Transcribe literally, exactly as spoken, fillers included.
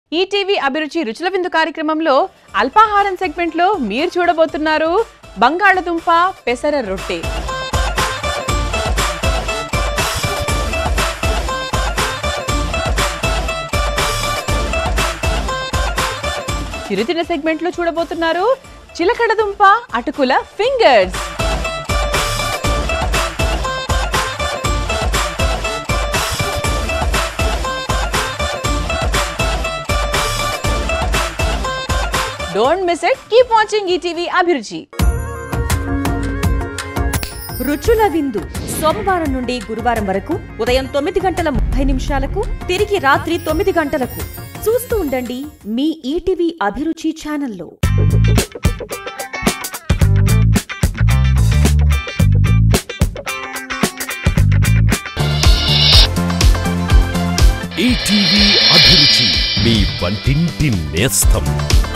ETV అభిరుచి రుచుల విందు కార్యక్రమంలో అల్పాహారం సెగ్మెంట్ లో మీరు చూడబోతున్నారు బంగాళదుంప పెసర రొట్టె. చిరుతిన సెగ్మెంట్ లో చూడబోతున్నారు చిలకడదుంప అటుకుల fingers. Don't miss it. Keep watching E T V Abhiruchi. రుచుల విందు సోమవారం నుండి గురువారం వరకు ఉదయం తొమ్మిది గంటల ముప్పై నిమిషాలకు తిరిగి రాత్రి తొమ్మిది గంటలకు చూస్తూ ఉండండి మీ ఈటీవీ అభిరుచి ఛానల్లో. ఈటీవీ అభిరుచి మీ వంటింటి నేస్తం.